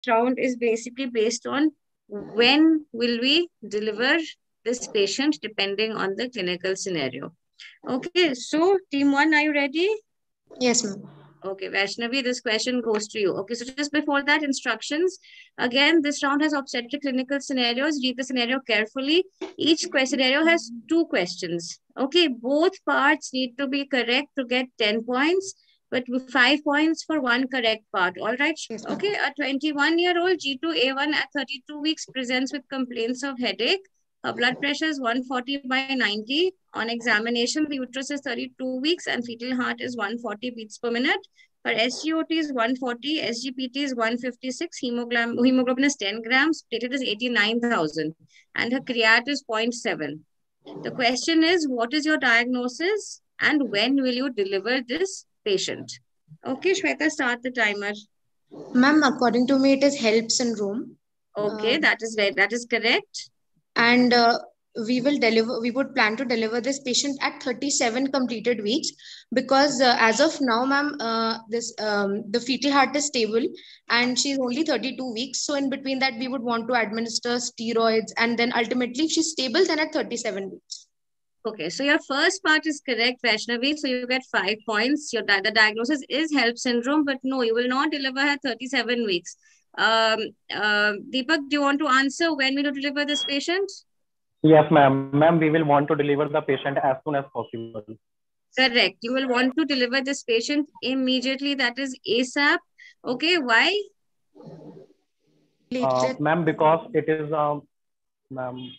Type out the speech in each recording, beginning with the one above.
round is basically based on when will we deliver this patient depending on the clinical scenario. Okay, so team 1, are you ready? Yes, ma'am. Okay, Vaishnavi, this question goes to you. Okay, so just before that, instructions. Again, this round has obstetric clinical scenarios. Read the scenario carefully. Each scenario has 2 questions. Okay, both parts need to be correct to get 10 points, but 5 points for one correct part. All right. Yes, okay, a 21-year-old G2A1 at 32 weeks presents with complaints of headache. Her blood pressure is 140/90. On examination, the uterus is 32 weeks and fetal heart is 140 beats per minute. Her SGOT is 140, SGPT is 156, hemoglobin is 10 grams, platelet is 89,000, and her creat is 0.7. The question is, what is your diagnosis and when will you deliver this patient? Okay, Shweta, start the timer. Ma'am, according to me, it is HELP syndrome. Okay, that is correct. And we would plan to deliver this patient at 37 completed weeks, because as of now, ma'am, the fetal heart is stable and she's only 32 weeks. So in between that, we would want to administer steroids, and then ultimately if she's stable, then at 37 weeks. Okay, so your first part is correct, Vaishnavi. So you get 5 points. The diagnosis is HELP syndrome, but no, you will not deliver at 37 weeks. Deepak, do you want to answer when will you deliver this patient? Yes, ma'am. Ma'am, we will want to deliver the patient as soon as possible. Correct. You will want to deliver this patient immediately. That is ASAP. Okay, why? Ma'am, because it is, ma'am.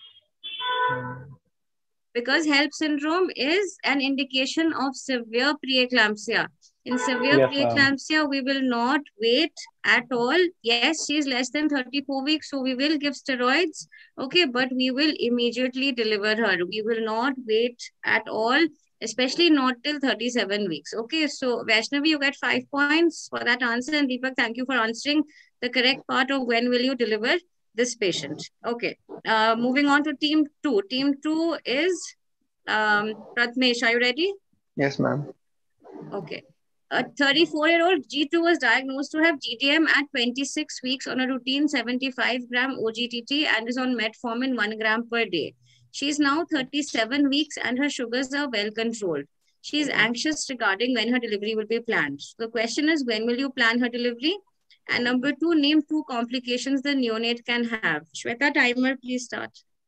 Because HELP syndrome is an indication of severe preeclampsia. In severe preeclampsia, we will not wait at all. Yes, she is less than 34 weeks, so we will give steroids. Okay, but we will immediately deliver her. We will not wait at all, especially not till 37 weeks. Okay, so Vaishnavi, you get 5 points for that answer. And Deepak, thank you for answering the correct part of when will you deliver this patient. Okay, moving on to team 2. Team 2 is Pratmesh. Are you ready? Yes, ma'am. Okay. A 34-year-old G2 was diagnosed to have GDM at 26 weeks on a routine 75-gram OGTT and is on metformin 1 gram per day. She is now 37 weeks and her sugars are well controlled. She is anxious regarding when her delivery will be planned. So the question is, when will you plan her delivery? And number 2, name 2 complications the neonate can have. Shweta, timer, please start.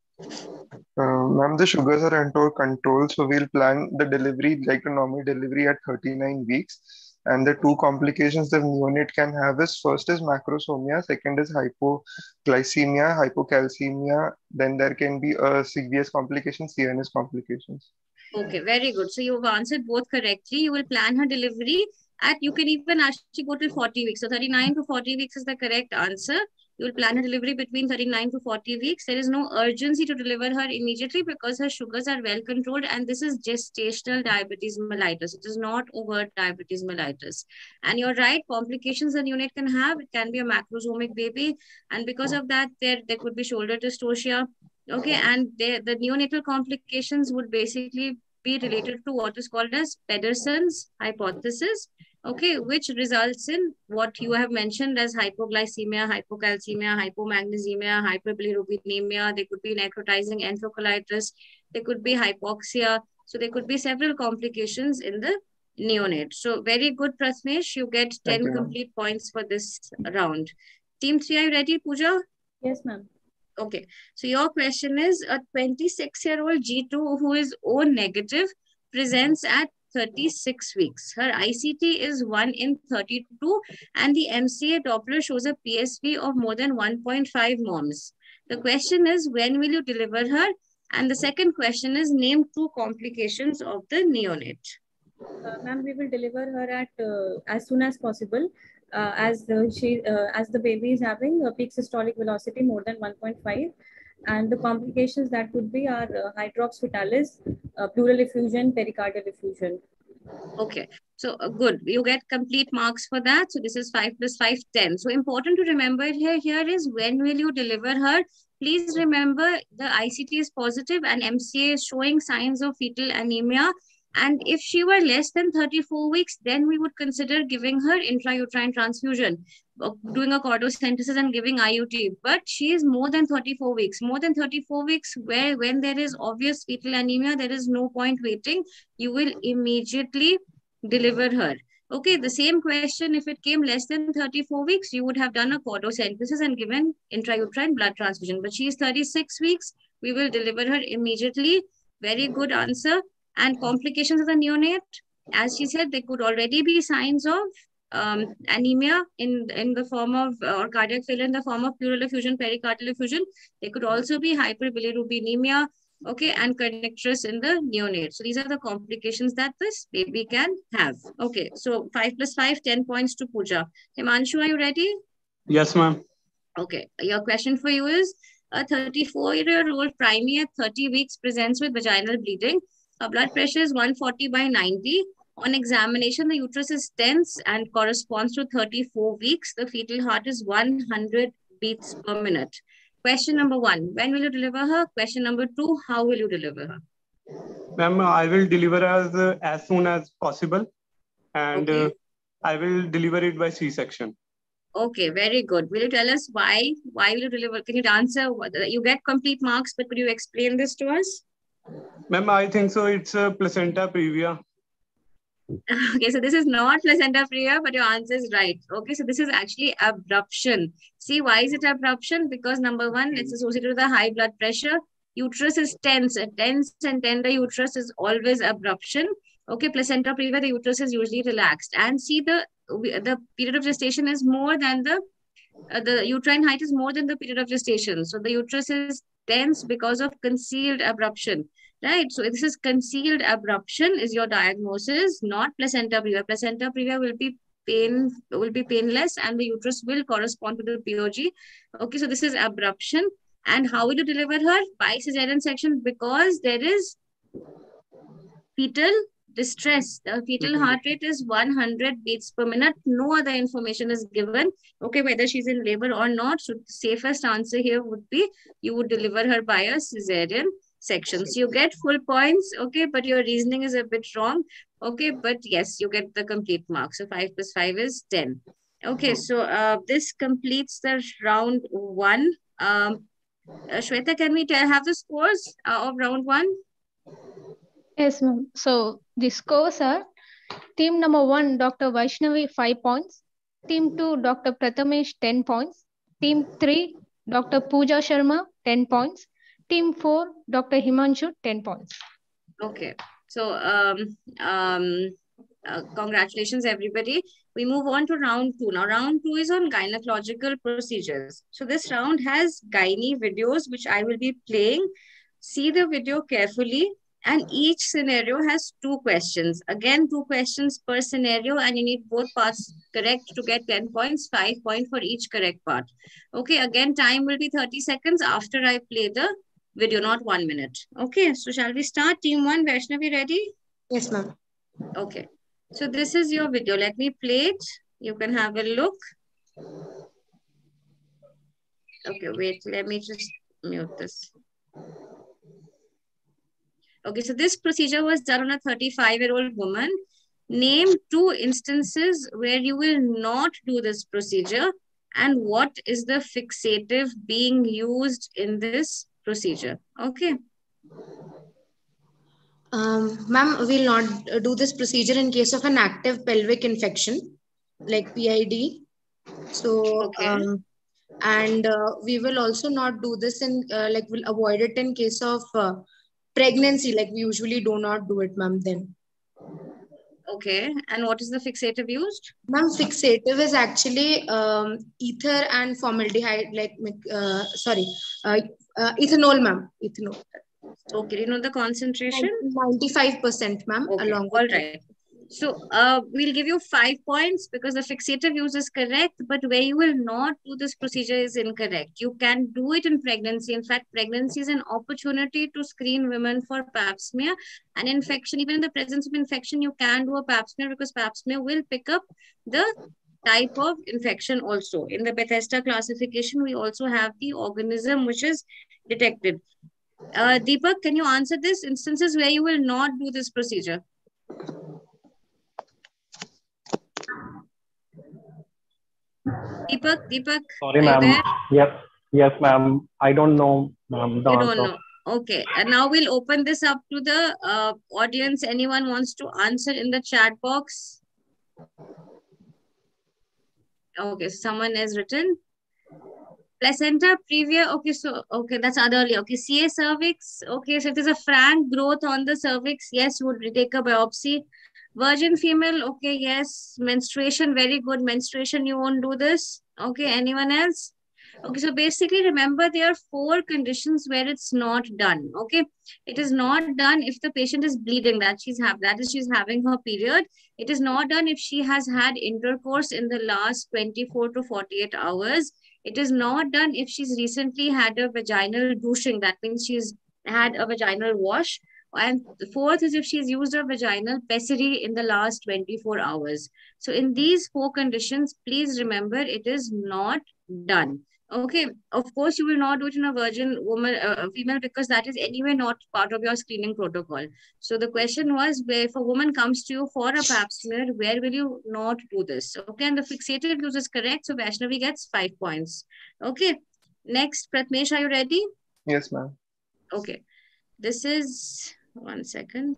Ma'am, the sugars are under control, so we'll plan the delivery like a normal delivery at 39 weeks. And the 2 complications the neonate can have is, first is macrosomia, second is hypoglycemia, hypocalcemia. Then there can be a serious complication, CNS complications. Okay, very good. So you've answered both correctly. You will plan her delivery at, you can even actually go till 40 weeks. So 39 to 40 weeks is the correct answer. You will plan her delivery between 39 to 40 weeks. There is no urgency to deliver her immediately because her sugars are well controlled, and this is gestational diabetes mellitus. It is not overt diabetes mellitus. And you're right, complications the neonate can have, it can be a macrosomic baby, and because of that, there could be shoulder dystocia. Okay, and the neonatal complications would basically be related to what is called as Pedersen's hypothesis, okay, which results in what you have mentioned as hypoglycemia, hypocalcemia, hypomagnesemia, hyperbilirubinemia. There could be necrotizing enterocolitis. There could be hypoxia. So there could be several complications in the neonate. So very good, Pratmesh. You get 10 complete points for this round. Team 3, are you ready, Pooja? Yes, ma'am. Okay, so your question is, a 26-year-old G2 who is O negative presents at 36 weeks. Her ICT is 1 in 32 and the MCA Doppler shows a PSV of more than 1.5 moms. The question is, when will you deliver her? And the second question is, name 2 complications of the neonate. Ma'am, we will deliver her at as soon as possible. As the baby is having a peak systolic velocity more than 1.5, and the complications that could be are hydrox fetalis, pleural effusion, pericardial effusion. Okay, so good. You get complete marks for that. So this is 5 plus 5, 10. So important to remember here is, when will you deliver her? Please remember the ICT is positive and MCA is showing signs of fetal anemia. And if she were less than 34 weeks, then we would consider giving her intrauterine transfusion. doing a chordosynthesis and giving IUT, but she is more than 34 weeks. More than 34 weeks, where when there is obvious fetal anemia, there is no point waiting. You will immediately deliver her. Okay, the same question, if it came less than 34 weeks, you would have done a chordosynthesis and given intrauterine blood transfusion. But she is 36 weeks. We will deliver her immediately. Very good answer. And complications of the neonate, as she said, there could already be signs of anemia in the form of or cardiac failure in the form of pleural effusion, pericardial effusion. There could also be hyperbilirubinemia, okay, and connectress in the neonate. So these are the complications that this baby can have. Okay, so 5 plus 5, 10 points to Pooja. Himanshu, are you ready? Yes, ma'am. Okay, your question for you is, a 34-year-old primey at 30 weeks presents with vaginal bleeding. Her blood pressure is 140 by 90. On examination, the uterus is tense and corresponds to 34 weeks. The fetal heart is 100 beats per minute. Question number 1, when will you deliver her? Question number 2, how will you deliver her? Ma'am, I will deliver as soon as possible, and Okay. I will deliver it by C-section. Okay, very good. Will you tell us why? Why will you deliver? Can you answer? You get complete marks, but could you explain this to us? Ma'am, I think so. It's a placenta previa. Okay, so this is not placenta previa, but your answer is right. Okay, so this is actually abruption. See, why is it abruption? Because number 1, it's associated with a high blood pressure. Uterus is tense. A tense and tender uterus is always abruption. Okay, placenta previa, the uterus is usually relaxed. And see, the period of gestation is more than the uterine height is more than the period of gestation. So the uterus is tense because of concealed abruption. Right, so this is concealed abruption is your diagnosis, not placenta previa. Placenta previa will be painless, and the uterus will correspond to the POG. Okay, so this is abruption. And how will you deliver her? By cesarean section, because there is fetal distress. The fetal heart rate is 100 beats per minute. No other information is given. Okay, whether she's in labor or not. So the safest answer here would be you would deliver her by a cesarean section. So you get full points, okay, but your reasoning is a bit wrong. Okay, but yes, you get the complete mark. So 5 plus 5 is 10. Okay, so this completes the round 1. Shweta, can we have the scores of round 1? Yes, ma'am. So the scores are: team number 1, Dr. Vaishnavi, 5 points. Team 2, Dr. Prathamesh, 10 points. Team 3, Dr. Pooja Sharma, 10 points. Team 4, Dr. Himanshu, 10 points. Okay. So congratulations, everybody. We move on to round 2. Now, round 2 is on gynecological procedures. So this round has gynae videos, which I will be playing. See the video carefully. And each scenario has 2 questions. Again, 2 questions per scenario, and you need both parts correct to get 10 points, 5 points for each correct part. Okay, again, time will be 30 seconds after I play the video, not 1 minute. Okay, so shall we start? Team 1, Vaishnavi, ready? Yes, ma'am. Okay, so this is your video. Let me play it. You can have a look. Okay, wait, let me just mute this. Okay, so this procedure was done on a 35-year-old woman. Name 2 instances where you will not do this procedure, and what is the fixative being used in this procedure. Okay. Ma'am, we'll not do this procedure in case of an active pelvic infection, like PID. So, okay. And we will also not do this in, like, we'll avoid it in case of pregnancy, like we usually do not do it, ma'am, then. Okay, and what is the fixative used? Ma'am, fixative is actually ether and formaldehyde, like, ethanol, ma'am, ethanol. Okay, do you know the concentration? 95%, ma'am. Okay, along all with right. So we'll give you 5 points because the fixative use is correct, but where you will not do this procedure is incorrect. You can do it in pregnancy. In fact, pregnancy is an opportunity to screen women for pap smear and infection. Even in the presence of infection, you can do a pap smear because pap smear will pick up the type of infection also. In the Bethesda classification, we also have the organism which is detected. Deepak, can you answer this? Instances where you will not do this procedure? Deepak, Sorry, are you ma'am. there? Yes, ma'am. I don't know, ma'am, the You don't answer. know. Okay. And now we'll open this up to the audience. Anyone wants to answer in the chat box? Okay, someone has written. Placenta previa. Okay, so okay, that's otherly. Okay, CA cervix. Okay, so if there's a frank growth on the cervix, yes, you would take a biopsy. Virgin female. Okay, yes. Menstruation, very good. Menstruation, you won't do this. Okay, anyone else? Okay, so basically remember there are 4 conditions where it's not done. Okay, it is not done if the patient is bleeding, that is she's having her period. It is not done if she has had intercourse in the last 24 to 48 hours. It is not done if she's recently had a vaginal douching, that means she's had a vaginal wash. And the 4th is if she's used a vaginal pessary in the last 24 hours. So in these 4 conditions, please remember it is not done. Okay, of course, you will not do it in a virgin woman, female, because that is anyway not part of your screening protocol. So the question was, where if a woman comes to you for a pap smear, where will you not do this? Okay, and the fixated use is correct. So Vaishnavi gets 5 points. Okay, next, Pratmesh, are you ready? Yes, ma'am. Okay, this is, one second.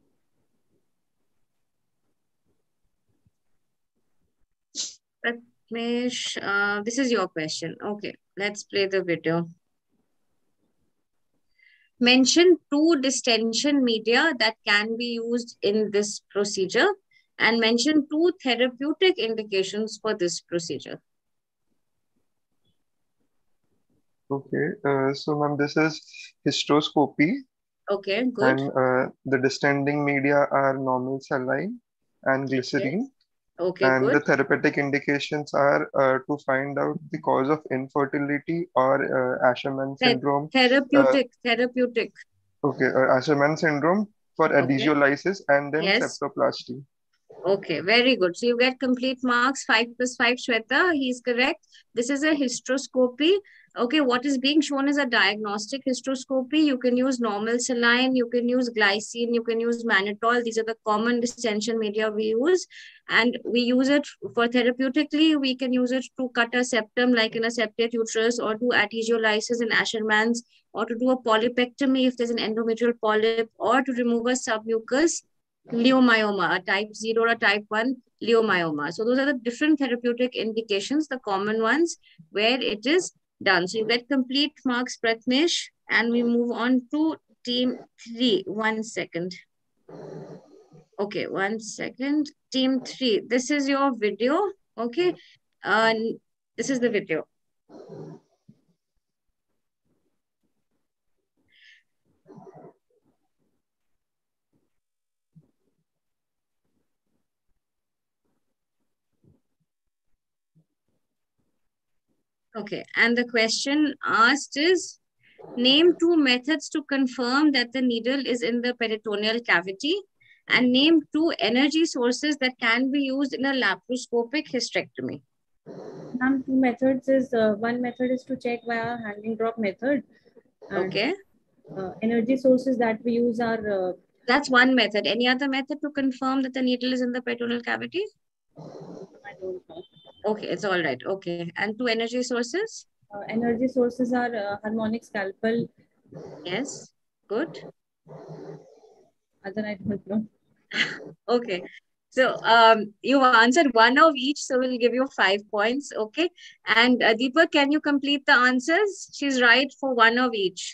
Pratmesh, this is your question. Okay, let's play the video. Mention 2 distension media that can be used in this procedure and mention 2 therapeutic indications for this procedure. Okay, so ma'am, this is hysteroscopy. Okay, good. And the distending media are normal saline and glycerine. Okay, and good. the therapeutic indications are to find out the cause of infertility or Asherman syndrome. Therapeutic. Okay, Asherman syndrome for adhesiolysis and then septoplasty. Okay, very good. So you get complete marks, 5 plus 5, Shweta. He's correct. This is a hysteroscopy. Okay, what is being shown is a diagnostic hysteroscopy. You can use normal saline, you can use glycine, you can use mannitol. These are the common distension media we use. And we use it for therapeutically. We can use it to cut a septum like in a septate uterus, or do adhesiolysis in Asherman's, or to do a polypectomy if there's an endometrial polyp, or to remove a submucous leiomyoma, a type 0 or a type 1 leiomyoma. So those are the different therapeutic indications, the common ones where it is done. So you get complete marks, Pratmesh, and we move on to team 3. 1 second. Okay, 1 second. Team 3, this is your video. Okay, this is the video. Okay, and the question asked is, name 2 methods to confirm that the needle is in the peritoneal cavity, and name 2 energy sources that can be used in a laparoscopic hysterectomy. 2 methods is, one method is to check via handing drop method. Okay. Energy sources that we use are... That's one method. Any other method to confirm that the needle is in the peritoneal cavity? I don't know. Okay, it's all right. Okay. And 2 energy sources? Energy sources are harmonic scalpel. Yes. Good. Other I don't know. Okay. So you answered one of each, so we'll give you 5 points. Okay. And Deepak, can you complete the answers? She's right for one of each.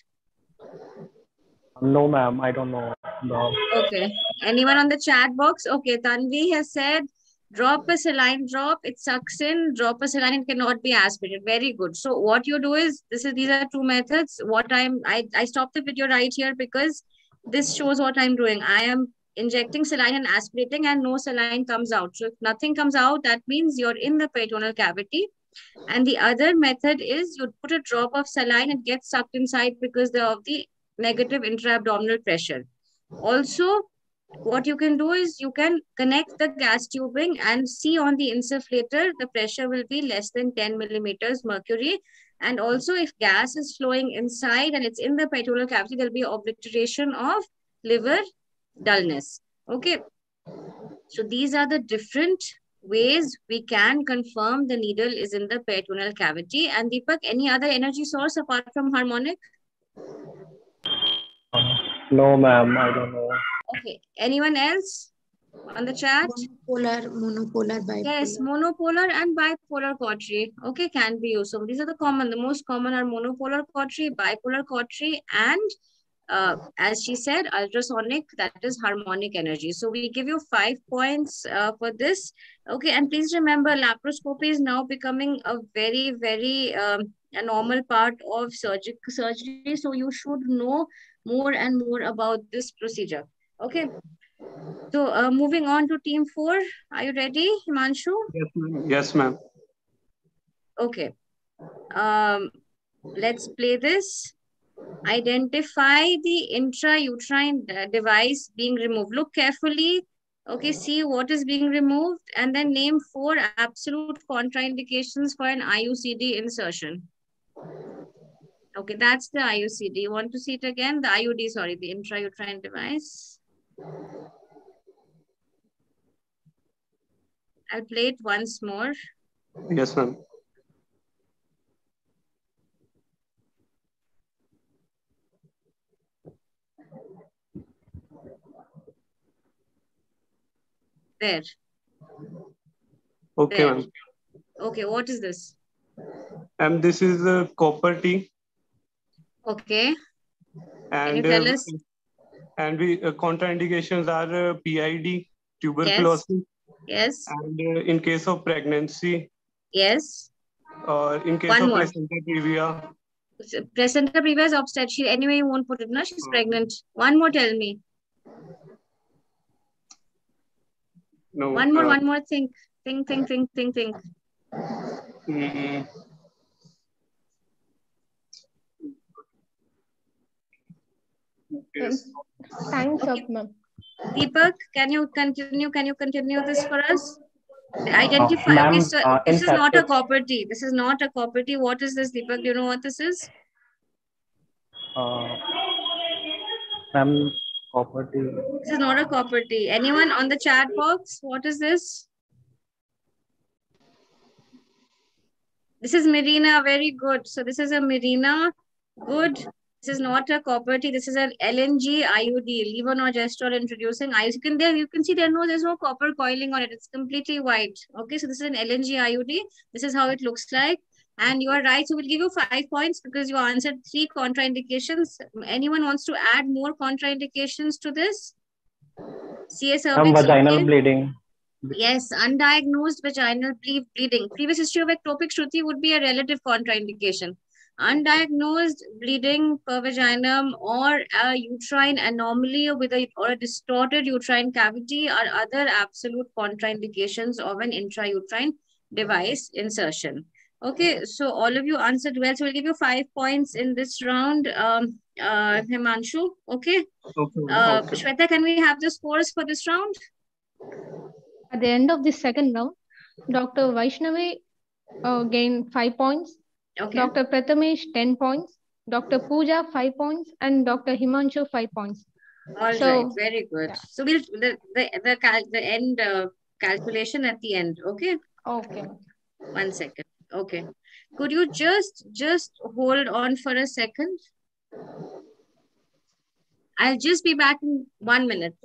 No, ma'am, I don't know. No. Okay. Anyone on the chat box? Okay. Tanvi has said, drop a saline drop, it sucks in. Drop a saline, it cannot be aspirated. Very good. So what you do is, these are 2 methods. What I stopped the video right here because this shows what I'm doing. I am injecting saline and aspirating, and no saline comes out. So if nothing comes out, that means you're in the peritoneal cavity. And the other method is you put a drop of saline, it gets sucked inside because of the negative intra-abdominal pressure. Also, what you can do is you can connect the gas tubing and see on the insufflator, the pressure will be less than 10 millimeters mercury. And also if gas is flowing inside and it's in the peritoneal cavity, there'll be obliteration of liver dullness. Okay. So these are the different ways we can confirm the needle is in the peritoneal cavity. And Deepak, any other energy source apart from harmonic? No, ma'am, I don't know. Okay. Anyone else on the chat? Monopolar, bipolar. Yes, monopolar and bipolar cautery. Okay, can be used. So these are the most common are monopolar cautery, bipolar cautery, and as she said, ultrasonic, that is harmonic energy. So we give you 5 points for this. Okay, and please remember, laparoscopy is now becoming a very a normal part of surgery. So you should know more and more about this procedure. Okay. So moving on to team 4. Are you ready, Himanshu? Yes, ma'am. Okay. Let's play this. Identify the intrauterine device being removed. Look carefully. Okay, see what is being removed and then name 4 absolute contraindications for an IUCD insertion. Okay, that's the IUCD. You want to see it again? The IUD, sorry, the intrauterine device. I'll play it once more. Yes, ma'am. There. Okay, There. ma'am. Okay, what is this? And this is copper T. Okay. And, can you tell us? And we contraindications are PID, tuberculosis. Yes. And in case of pregnancy. Yes. Or in case of placenta previa. Placenta previa is obstetric. Anyway, you won't put it, no? She's pregnant. One more, tell me. No. One more. Think. Yes. Time's up, ma'am. Deepak, can you continue this for us? Identify. Okay, so this is not a copper T. This is not a copper T. What is this, Deepak? Do you know what this is? Ma'am, copper T. This is not a copper T. Anyone on the chat box? What is this? This is Mirena. Very good. So this is a Mirena. Good. This is not a copper T. This is an LNG IUD, levonorgestrel introducing IUD. You can see there's no copper coiling on it. It's completely white. Okay, so this is an LNG IUD. This is how it looks like. And you are right. So we'll give you 5 points because you answered 3 contraindications. Anyone wants to add more contraindications to this? CA cervix. Vaginal bleeding. Yes, undiagnosed vaginal bleeding. Previous history of ectopic Shruti would be a relative contraindication. Undiagnosed bleeding per vaginum or a uterine anomaly or a distorted uterine cavity are other absolute contraindications of an intrauterine device insertion. Okay, so all of you answered well. So we'll give you 5 points in this round. Himanshu, okay? Okay. Shweta, can we have the scores for this round? At the end of the second round, Dr. Vaishnavi gained 5 points. Okay. Dr. Prathamesh 10 points. Dr. Pooja 5 points, and Dr. Himanshu 5 points. All right, very good. Yeah. So we'll the end calculation at the end. Okay. Okay. 1 second. Okay. Could you just hold on for a second? I'll just be back in 1 minute.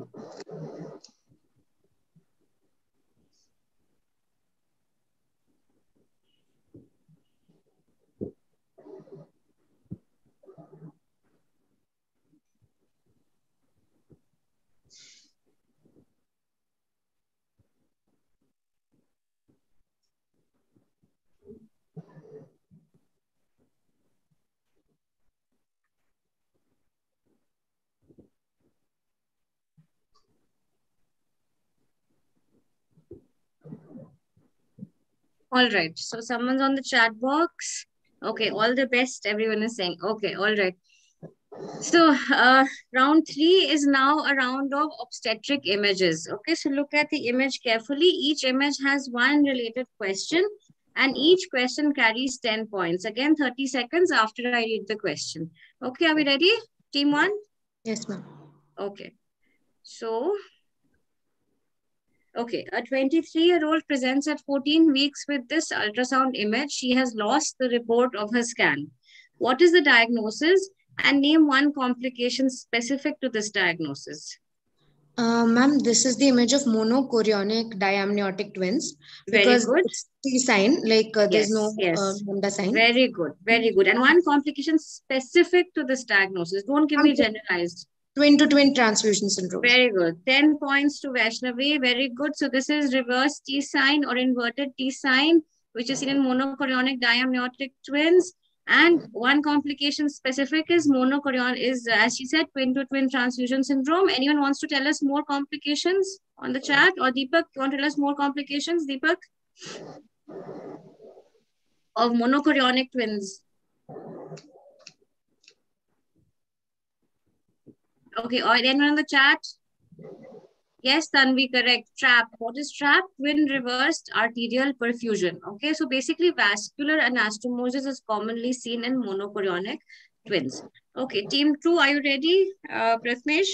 All right. So someone's on the chat box. Okay. All the best. Everyone is saying. Okay. All right. So round 3 is now a round of obstetric images. Okay. So look at the image carefully. Each image has one related question and each question carries 10 points. Again, 30 seconds after I read the question. Okay. Are we ready? Team 1? Yes, ma'am. Okay. So Okay, a 23-year-old presents at 14 weeks with this ultrasound image. She has lost the report of her scan. What is the diagnosis? And name one complication specific to this diagnosis. Ma'am, this is the image of monochorionic diamniotic twins Very because good. it's T sign, like there's no Yes. lambda sign. Very good. Very good. And one complication specific to this diagnosis. Don't give me generalized. Twin-to-twin transfusion syndrome. Very good. 10 points to Vaishnavi. Very good. So this is reverse T sign or inverted T sign, which is seen in monochorionic diamniotic twins. And one complication specific is as she said, twin-to-twin transfusion syndrome. Anyone wants to tell us more complications on the chat? Or Deepak, you want to tell us more complications, Deepak? Of monochorionic twins. Okay, or anyone in the chat? Yes, Tanvi, correct. TRAP. What is TRAP? Twin reversed arterial perfusion. Okay, so basically vascular anastomosis is commonly seen in monochorionic twins. Okay, team 2, are you ready? Prathmesh?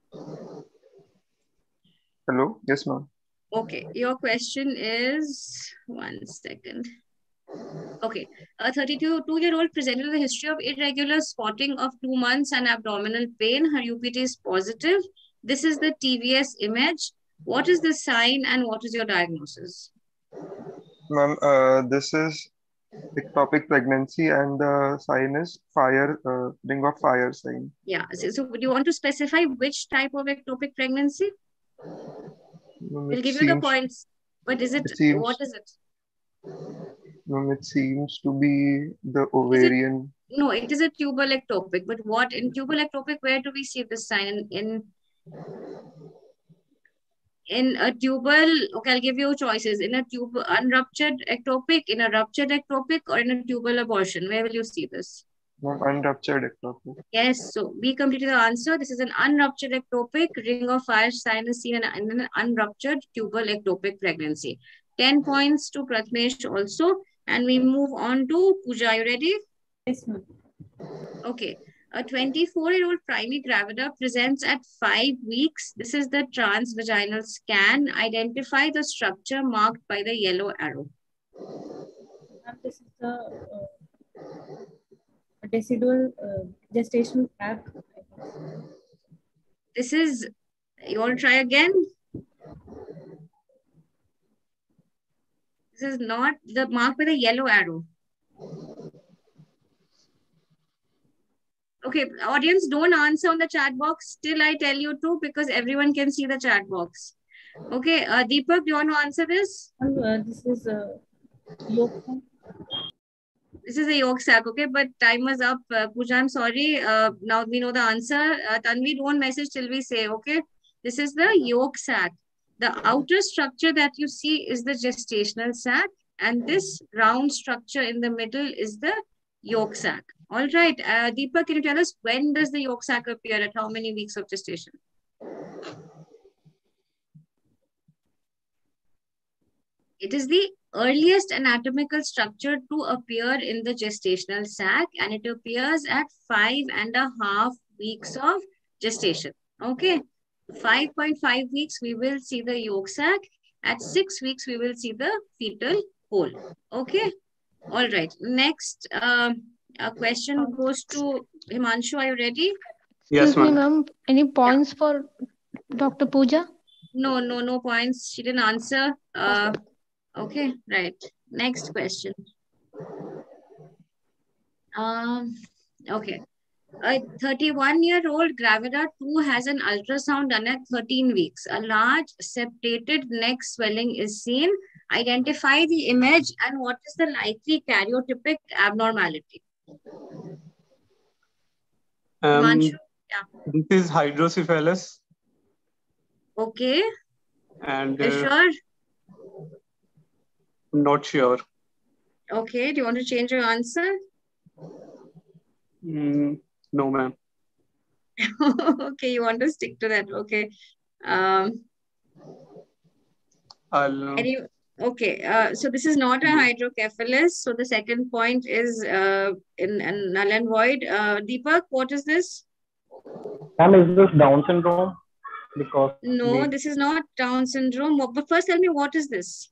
Hello? Yes, ma'am. Okay, your question is, one second. Okay, a 32-year-old presented with a history of irregular spotting of 2 months and abdominal pain. Her UPT is positive. This is the TVS image. What is the sign and what is your diagnosis? Ma'am, this is ectopic pregnancy and the sign is fire, ring of fire sign. Yeah, so do you want to specify which type of ectopic pregnancy? We'll give you the points. But is it, what is it? It seems to be the ovarian. No, it is a tubal ectopic. But what in tubal ectopic, where do we see this sign? In a tubal, okay, I'll give you choices. In a unruptured ectopic, in a ruptured ectopic, or in a tubal abortion. Where will you see this? Unruptured ectopic. Yes, so we completed the answer. This is an unruptured ectopic. Ring of fire sign is seen in an unruptured tubal ectopic pregnancy. 10 points to Prathmesh also. And we move on to Pooja. Are you ready? Yes, ma'am. Okay. A 24-year-old primate gravida presents at 5 weeks. This is the transvaginal scan. Identify the structure marked by the yellow arrow. This is the decidual gestational tract. This is, you want to try again? This is not the mark with a yellow arrow. Okay, audience, don't answer on the chat box till I tell you to, because everyone can see the chat box. Okay, Deepak, do you want to answer this? This is yolk. This is a yolk sac, okay, but time was up. Pooja, I'm sorry. Now we know the answer. Tanvi, don't message till we say, okay? This is the yolk sac. The outer structure that you see is the gestational sac, and this round structure in the middle is the yolk sac. All right, Deepak, can you tell us when does the yolk sac appear, at how many weeks of gestation? It is the earliest anatomical structure to appear in the gestational sac, and it appears at 5.5 weeks of gestation. Okay, 5.5 weeks, we will see the yolk sac. At 6 weeks, we will see the fetal hole. Okay, all right. Next, a question goes to Himanshu. Are you ready? Yes, ma'am. Any points for Dr. Pooja? No points. She didn't answer. Okay, right. Next question. Okay. A 31-year-old gravida 2 has an ultrasound done at 13 weeks. A large septated neck swelling is seen. Identify the image and what is the likely karyotypic abnormality? This is hydrocephalus. Okay. And are you sure? I'm not sure. Okay. Do you want to change your answer? No, ma'am. Okay, you want to stick to that. Okay. Okay, so this is not a hydrocephalus. So the second point is in null and void. Deepak, what is this? Ma'am, is this Down syndrome? because No, this is not Down syndrome. But first tell me, what is this?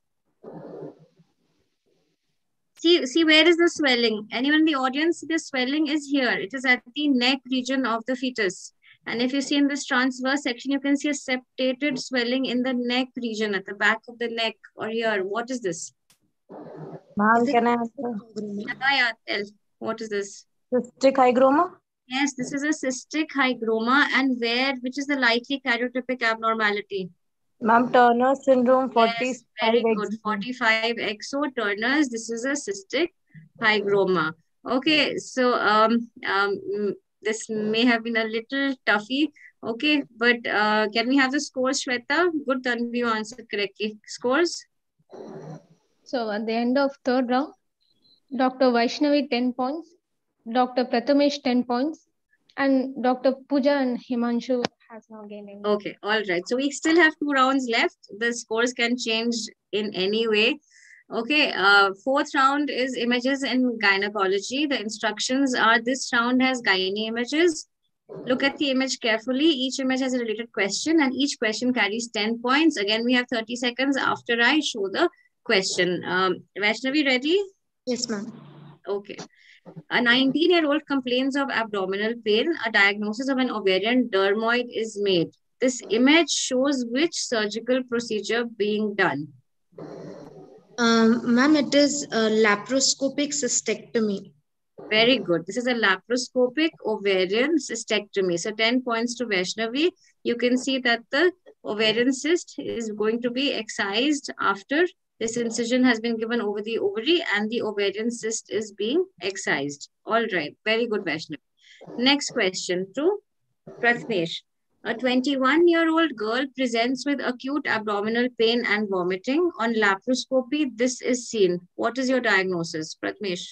See, where is the swelling? Anyone in the audience? The swelling is here. It is at the neck region of the fetus. And if you see in this transverse section, you can see a septated swelling in the neck region, at the back of the neck or here. What is this? Ma'am, can I answer? Yeah, tell. What is this? Cystic hygroma? Yes, this is a cystic hygroma. And which is the likely karyotypic abnormality? Ma'am, Turner syndrome, Yes, 45 very good. XO. 45 exo Turner's. This is a cystic hygroma. Okay, so this may have been a little toughy. Okay, but can we have the scores, Shweta? Good, Tanvi, you answered correctly. Scores? So at the end of third round, Dr. Vaishnavi 10 points, Dr. Prathamesh 10 points, and Dr. Pooja and Himanshu has now gained. Okay, all right. So we still have 2 rounds left. The scores can change in any way. Okay, fourth round is images in gynecology. The instructions are this round has gynae images. Look at the image carefully. Each image has a related question and each question carries 10 points. Again, we have 30 seconds after I show the question. Vaishnavi, ready? Yes, ma'am. Okay. A 19-year-old complains of abdominal pain. A diagnosis of an ovarian dermoid is made. This image shows which surgical procedure being done. Ma'am, it is a laparoscopic cystectomy. Very good. This is a laparoscopic ovarian cystectomy. So 10 points to Vaishnavi. You can see that the ovarian cyst is going to be excised after this incision has been given over the ovary and the ovarian cyst is being excised. All right. Very good, Vaishnavi. Next question to Prathamesh. A 21-year-old girl presents with acute abdominal pain and vomiting. On laparoscopy, this is seen. What is your diagnosis, Prathamesh?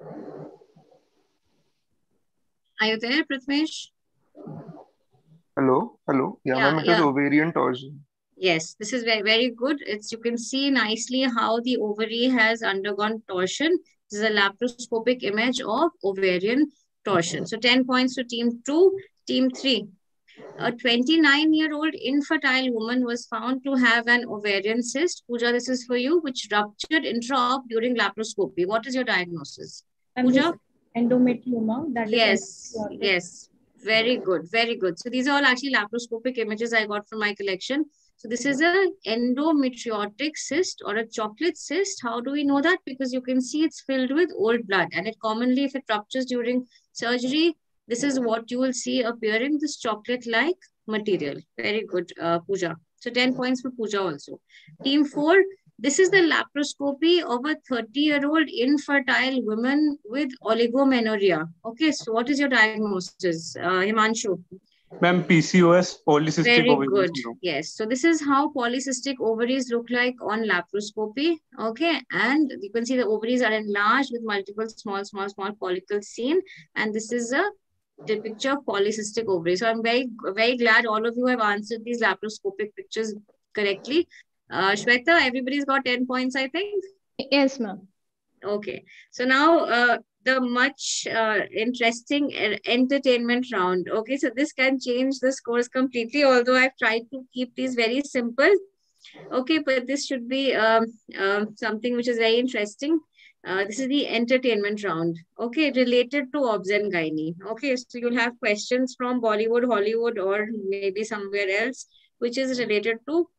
Are you there, Prathamesh? Hello? Yeah, ma'am, it is ovarian torsion. Yes, this is very, very good. You can see nicely how the ovary has undergone torsion. This is a laparoscopic image of ovarian torsion. So 10 points to team 2. Team 3. A 29-year-old infertile woman was found to have an ovarian cyst. Pooja, this is for you, which ruptured intra-op during laparoscopy. What is your diagnosis? Pooja? Endometrioma. That yes. Very good, very good. So these are all actually laparoscopic images I got from my collection. So this is a endometriotic cyst or a chocolate cyst. How do we know that? Because you can see it's filled with old blood, and it commonly, if it ruptures during surgery, this is what you will see appearing, this chocolate-like material. Very good, Pooja. So 10 points for Pooja also. Team 4, this is the laparoscopy of a 30-year-old infertile woman with oligomenorrhea. Okay, so what is your diagnosis, Himanshu? Ma'am, PCOS, polycystic Very ovarian good. syndrome. Yes. So this is how polycystic ovaries look like on laparoscopy. Okay. And you can see the ovaries are enlarged with multiple small follicles seen. And this is a picture of polycystic ovaries. So I'm very, very glad all of you have answered these laparoscopic pictures correctly. Shweta, everybody's got 10 points, I think. Yes, ma'am. Okay. So now the much interesting entertainment round. Okay, so this can change the scores completely, although I've tried to keep these very simple. Okay, but this should be something which is very interesting. This is the entertainment round. Okay, related to obs and gynae. Okay, so you'll have questions from Bollywood, Hollywood, or maybe somewhere else, which is related to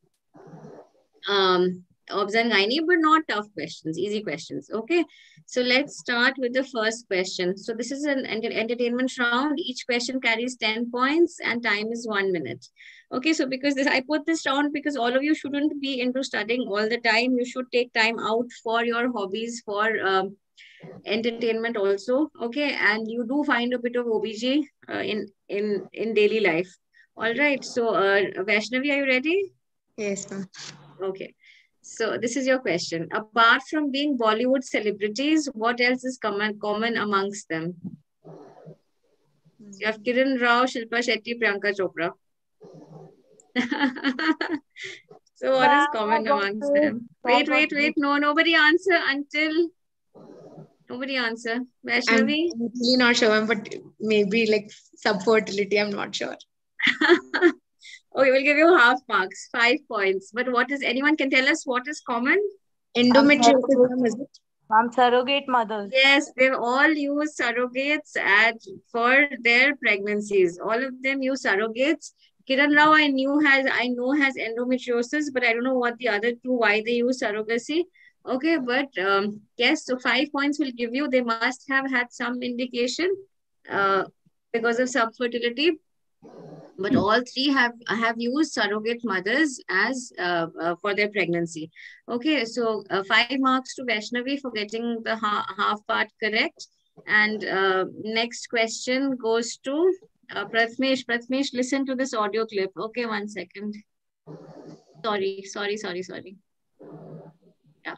obs and gynae, but not tough questions, easy questions. Okay, so let's start with the first question. So this is an entertainment round. Each question carries 10 points and time is 1 minute. Okay, so because I put this round because all of you shouldn't be into studying all the time. You should take time out for your hobbies, for entertainment also. Okay, and you do find a bit of OBG in daily life. All right, so Vaishnavi, are you ready? Yes, ma'am. Okay. So this is your question. Apart from being Bollywood celebrities, what else is common amongst them? You have Kiran Rao, Shilpa Shetty, Priyanka Chopra. So what is common amongst them? Wait. No, nobody answer until... Nobody answer. Vaishnavi? I'm really not sure, but maybe like subfertility, I'm not sure. Okay, we'll give you half marks, 5 points. But what is, anyone can tell us what is common? Endometriosis, ma'am, is it? Ma'am, surrogate mothers. Yes, they've all used surrogates for their pregnancies. All of them use surrogates. Kiran Rao, I know has endometriosis, but I don't know what the other two, why they use surrogacy. Okay, but yes, so 5 points will give you. They must have had some indication uh, because of subfertility. But all three have used surrogate mothers as for their pregnancy. Okay, so 5 marks to Vaishnavi for getting the half part correct. And next question goes to Prathmesh. Prathmesh, listen to this audio clip. Okay, 1 second. Sorry. Yeah.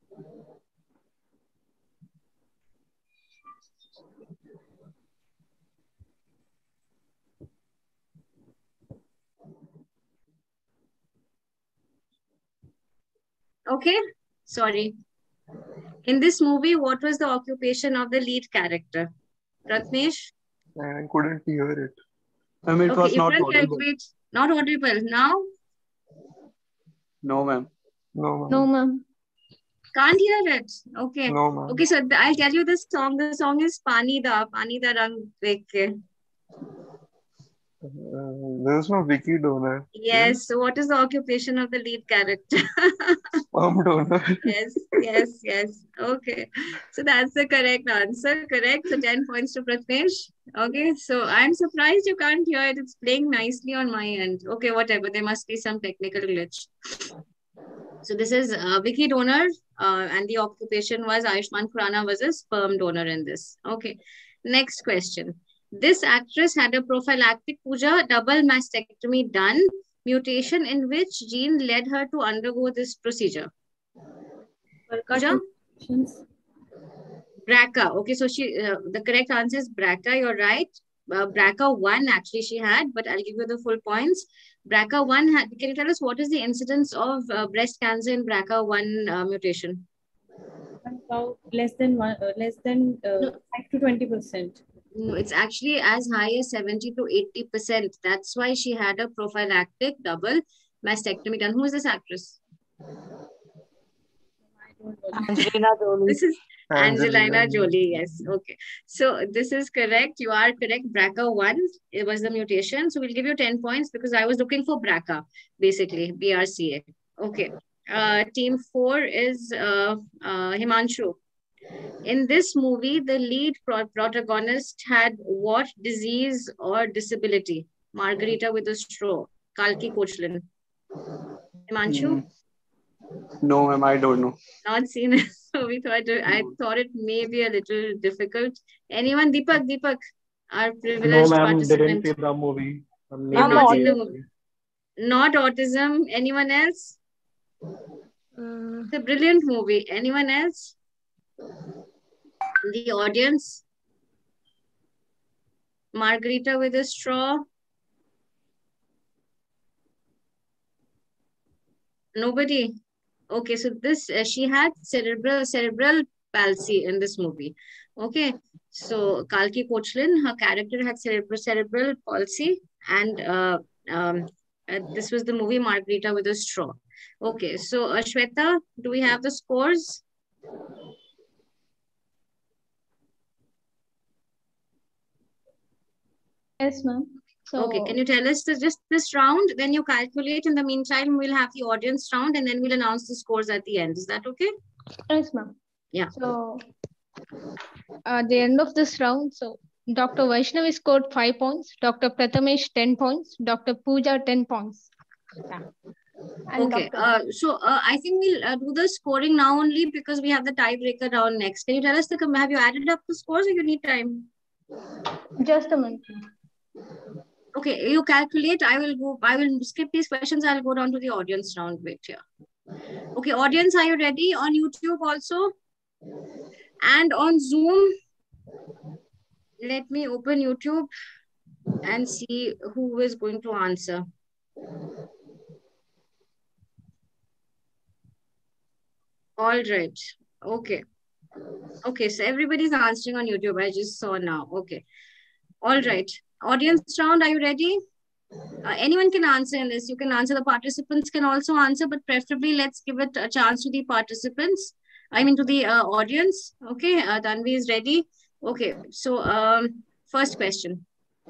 Okay, sorry. In this movie, what was the occupation of the lead character? Prathmesh? I couldn't hear it. Ma'am, it Okay, was you not can audible. calculate. Not audible. Now? No, ma'am. No, ma'am. No, ma'am. Can't hear it. Okay. No, ma'am. Okay, so I'll tell you this song. The song is Pani Da Rang Dekh Ke. There's no wiki donor. Yes. So what is the occupation of the lead character? Sperm donor. Yes. Okay. So that's the correct answer. Correct. So 10 points to Pratmesh. Okay. So I'm surprised you can't hear it. It's playing nicely on my end. Okay, whatever. There must be some technical glitch. So this is wiki donor, and the occupation was Ayushmann Khurrana was a sperm donor in this. Okay. Next question. This actress had a prophylactic puja, double mastectomy done, mutation in which gene led her to undergo this procedure. Puja? BRCA. Okay, so the correct answer is BRCA. You're right. BRCA1 actually she had, but I'll give you the full points. BRCA1 had. Can you tell us what is the incidence of breast cancer in BRCA1 mutation? About less than 5 to 20%. No, it's actually as high as 70 to 80%. That's why she had a prophylactic double mastectomy done. Who is this actress? Angelina Jolie. This is Angelina Jolie. Yes. Okay. So this is correct. You are correct. BRCA1, it was the mutation. So we'll give you 10 points because I was looking for BRCA, basically, BRCA. Okay. Team 4 is Himanshu. In this movie, the lead protagonist had what disease or disability? Margarita with a straw. Kalki Kochlan. Himanshu? No, ma'am, I don't know. Not seen it. So I thought it may be a little difficult. Anyone? Deepak, our privileged No, ma'am, participant. didn't see the movie. You have not seen the movie. Not autism. Anyone else? It's a brilliant movie. Anyone else? The audience? Margarita with a straw? Nobody? Okay, so this she had cerebral palsy in this movie. Okay, so Kalki Kochlan, her character had cerebral palsy, and this was the movie Margarita with a straw. Okay, so Shweta, do we have the scores? Yes, ma'am. So, okay, can you tell us just this round? Then you calculate. In the meantime, we'll have the audience round, and then we'll announce the scores at the end. Is that okay? Yes, ma'am. Yeah. So, at the end of this round, so Dr. Vaishnavi scored 5 points, Dr. Prathamesh 10 points, Dr. Pooja 10 points. Yeah. And okay. So I think we'll do the scoring now only because we have the tiebreaker round next. Can you tell us have you added up the scores or you need time? Just a minute. Okay, you calculate. I will skip these questions. I'll go down to the audience round. Wait here. Okay, audience, are you ready? On YouTube also? And on Zoom? Let me open YouTube and see who is going to answer. All right. Okay. Okay, so everybody's answering on YouTube. I just saw now. Okay. All right. Audience round, are you ready? Anyone can answer in this. You can answer. The participants can also answer, but preferably let's give it a chance to the participants. I mean to the audience. Okay, Tanvi is ready. Okay, so first question.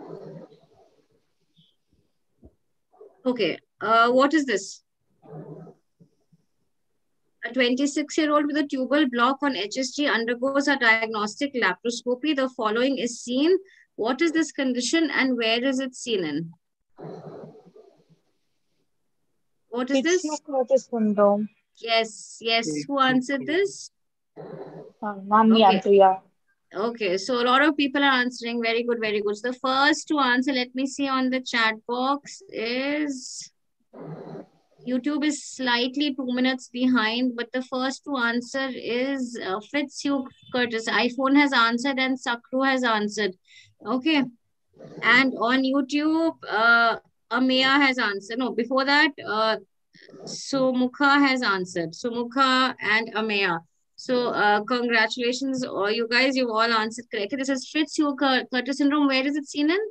Okay, what is this? A 26-year-old with a tubal block on HSG undergoes a diagnostic laparoscopy. The following is seen. What is this condition and where is it seen in? What is this? Epignosis syndrome. Yes, yes. Who answered this? Ma'am, Okay. Priya. Okay, so a lot of people are answering. Very good, very good. So the first to answer, let me see on the chat box is... YouTube is slightly 2 minutes behind, but the first to answer is Fitzhugh Curtis. iPhone has answered and Sakru has answered. Okay. And on YouTube, Ameya has answered. No, before that, Sumukha has answered. Sumukha and Ameya. So congratulations, you guys. You've all answered correctly. This is Fitzhugh Curtis syndrome. Where is it seen in?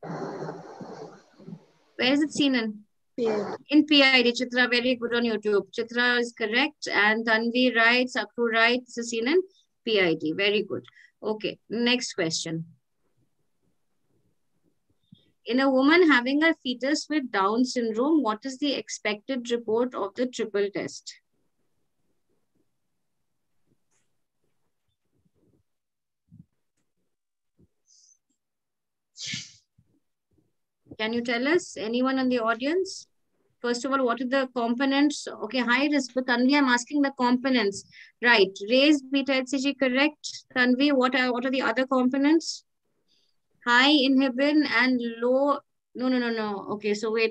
Where is it seen in? In PID. Chitra, very good on YouTube. Chitra is correct. And Tanvi right. Sakru right. This is seen in PID. Very good. Okay. Next question. In a woman having a fetus with Down syndrome, what is the expected report of the triple test? Can you tell us? Anyone in the audience? First of all, what are the components? Okay, high risk. But Tanvi, I'm asking the components. Right. Raised beta HCG, correct. Tanvi, what are the other components? High inhibin and low. No. Okay, so wait.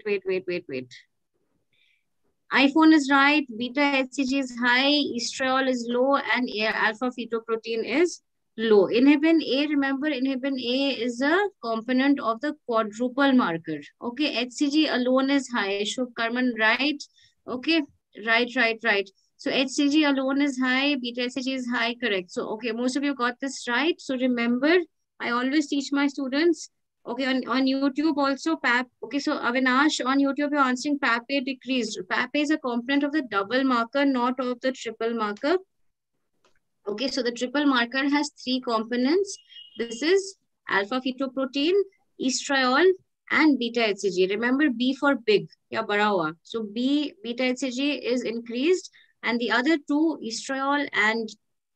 iPhone is right. Beta HCG is high. Estriol is low. And alpha fetoprotein is low. Inhibin A, remember, inhibin A is a component of the quadruple marker. Okay, HCG alone is high. Shubh Karman, right? Okay, right. So HCG alone is high. Beta HCG is high, correct. So, okay, most of you got this right. So remember, I always teach my students, okay, on YouTube also, PAP. Okay, so Avinash, on YouTube, you're answering PAP-A decreased. PAP-A is a component of the double marker, not of the triple marker. Okay, so the triple marker has 3 components. This is alpha fetoprotein, estriol, and beta HCG. Remember B for big, ya bada hua. So beta HCG is increased, and the other 2, estriol and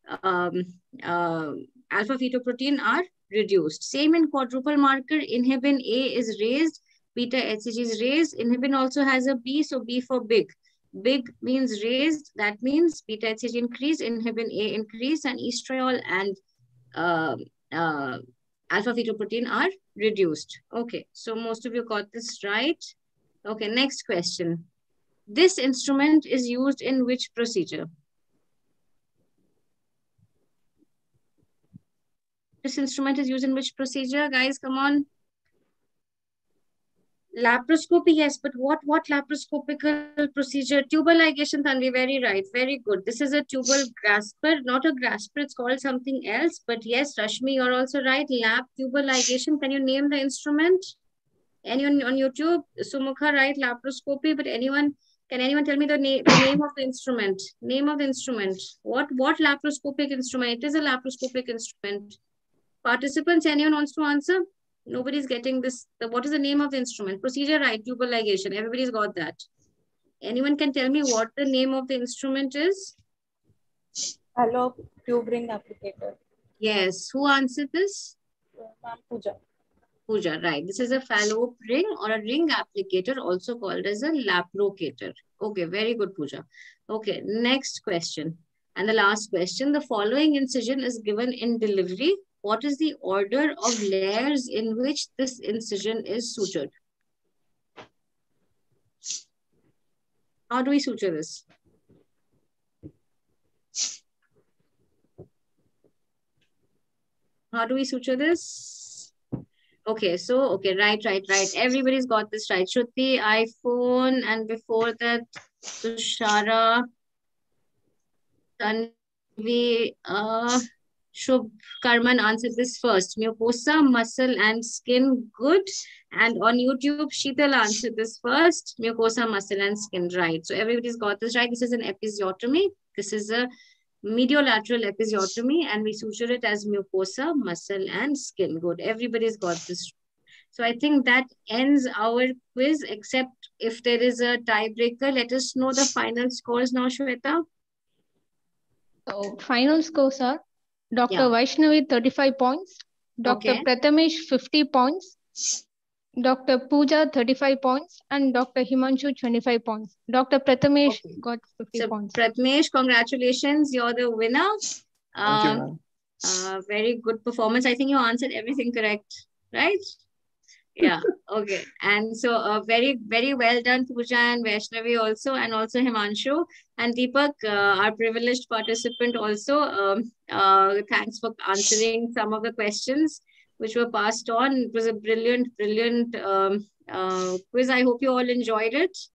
alpha fetoprotein, are reduced. Same in quadruple marker, inhibin A is raised, beta HCG is raised. Inhibin also has a B, so B for big. Big means raised, that means beta HCG increase, inhibin A increase, and estriol and alpha fetoprotein are reduced. Okay, so most of you got this right. Okay, next question. This instrument is used in which procedure? This instrument is used in which procedure? Guys, come on. Laparoscopy, yes, but what laparoscopical procedure? Tubal ligation, Tanvi, very right, very good. This is a tubal grasper, not a grasper, it's called something else. But yes, Rashmi, you're also right. Lap tubal ligation. Can you name the instrument? Anyone on YouTube? Sumukha, right, laparoscopy. But can anyone tell me the name of the instrument? Name of the instrument. What laparoscopic instrument? It is a laparoscopic instrument. Participants, anyone wants to answer? Nobody's getting this. What is the name of the instrument? Procedure, right, tubal ligation. Everybody's got that. Anyone can tell me what the name of the instrument is? Hello, tube ring applicator. Yes. Who answered this? Ma'am, Pooja. Pooja, right. This is a fallope ring or a ring applicator, also called as a laprocator. Okay, very good, Pooja. Okay, next question. And the last question. The following incision is given in delivery. What is the order of layers in which this incision is sutured? How do we suture this? How do we suture this? Okay, so, okay, right. Everybody's got this right. Shruti, iPhone, and before that, Tushara, Tanvi, Shubh Karman answered this first. Mucosa, muscle and skin, good. And on YouTube, Sheetal answered this first. Mucosa, muscle and skin, right. So everybody's got this right. This is an episiotomy. This is a mediolateral episiotomy, and we suture it as mucosa, muscle and skin. Good. Everybody's got this. So I think that ends our quiz, except if there is a tiebreaker. Let us know the final scores now, Shweta. So final scores are Dr. Yeah. Vaishnavi 35 points, Dr. Okay. Prathamesh 50 points, Dr. Pooja 35 points, and Dr. Himanshu 25 points. Dr. Prathamesh Okay. got 50 So points. Prathamesh, congratulations. You're the winner. Thank you, ma'am. Very good performance. I think you answered everything correct, right? Yeah, okay. And so very, very well done, Pooja and Vaishnavi also, and also Himanshu. And Deepak, our privileged participant also. Thanks for answering some of the questions which were passed on. It was a brilliant, brilliant quiz. I hope you all enjoyed it.